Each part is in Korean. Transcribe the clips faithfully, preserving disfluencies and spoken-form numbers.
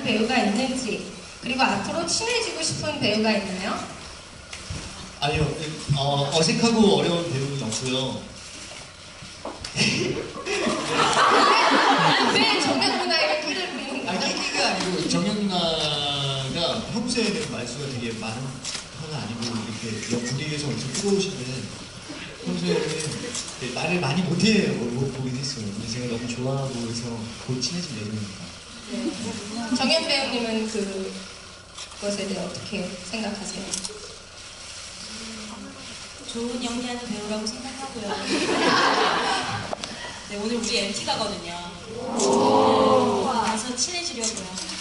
배우가 있는지, 그리고 앞으로 친해지고 싶은 배우가 있나요? 아니요, 어, 어색하고 어려운 배우는 없고요. 왜 정연 누나에게 끼를 부리는 아, 거예요? 끼끼가 아니고 정연 누나가 평소에 대해서 말수가 되게 많은 편은 아니고 이렇게 옆 분위기에서 엄청 뜨거우신데 평소에는 말을 많이 못해요. 못 보긴 했어요. 근데 제가 너무 좋아하고 해서 곧 친해질 예정입니다. 네. 정연 배우님은 그 것에 대해 어떻게 생각하세요? 좋은 연기하는 배우라고 생각하고요. 네, 오늘 우리 엠티가거든요. 가서 친해지려고요.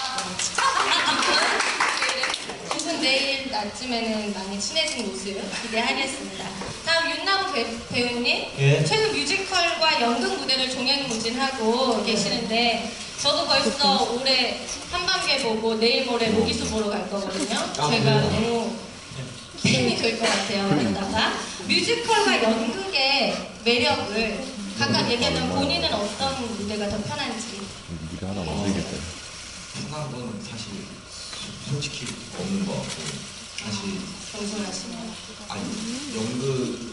두 분 내일 낮쯤에는 많이 친해진 모습 기대하겠습니다. 다음 윤나무 배, 배우님, 예? 최근 뮤지컬과 연극 무대를 종횡무진하고 계시는데 저도 벌써 올해 한밤개 보고 내일 모레 모기수 보러 갈 거거든요. 아, 제가 그래요? 너무 팬이 될 것 같아요. 그러다가 뮤지컬과 연극의 매력을 각각 얘기하면 본인은 어떤 무대가 더 편한지. 네가 하나 만들겠다. 편한 건 사실 솔직히 없는 것 같고 사실 겸손하시네요. 아니 연극을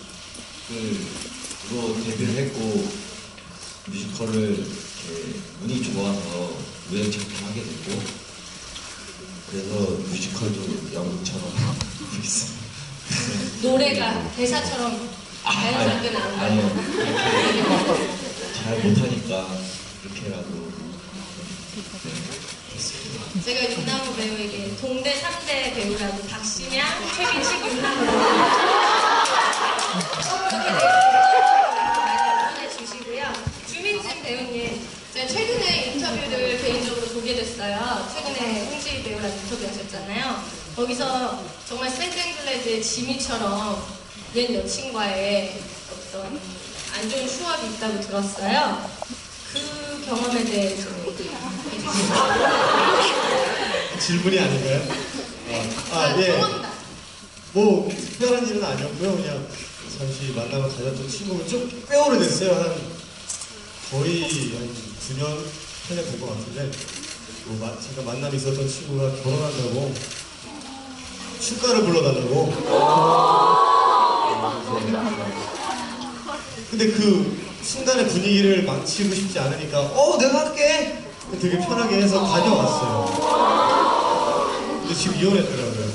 로 데뷔를 했고 뮤지컬을 이렇게 운이 좋아서 우연찮게 하게 됐고 그래서 뮤지컬도 연극처럼 하고 있어요. 노래가 대사처럼 자연스럽게 나온다고. 아니요. 잘 못하니까 이렇게라도 네, 했습니다. 제가 윤나무 배우에게 동대 삼 대 배우라고 박신양, 최민식, 윤나무 이렇게 많이 응원해 주시고요. 주민진 배우님, 제가 최근에 인터뷰를 개인적으로 보게 됐어요. 최근에 홍지 배우랑 인터뷰하셨잖아요. 거기서 정말 샌드글레드의 지미처럼 옛 여친과의 어떤 안 좋은 추억이 있다고 들었어요. 그 경험에 대해 좀 얘기해 주시죠. 질문이 아닌가요? 아, 아 예. 경험다. 뭐 특별한 일은 아니었고요. 그냥 잠시 만나고 가졌던 친구는 좀 꽤 오래됐어요. 한 거의 한 구 년, 팔 년 된 것 같은데 뭐 마, 잠깐 만남이 있었던 친구가 결혼한다고 축가를 불러달라고. 근데 그 순간의 분위기를 망치고 싶지 않으니까 어 내가 할게 되게 편하게 해서 다녀왔어요. 근데 지금 이혼했더라고요.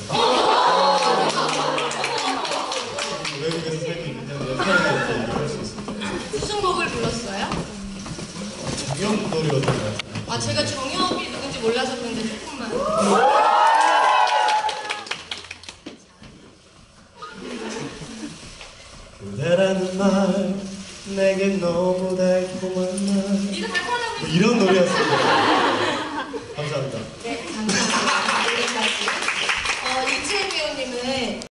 외국에서 살고 있는데 편하게 이렇게 얘기할 수 있습니다. 무슨 곡을 불렀어요? 정연 노래였던 것 같아요. 아 제가 정엽이 누군지 몰라서 그런데 조금만. 그대라는 말 내겐 너무 달콤한 말 이거 다 하라고. 뭐 이런 노래였습니다. 감사합니다. 네.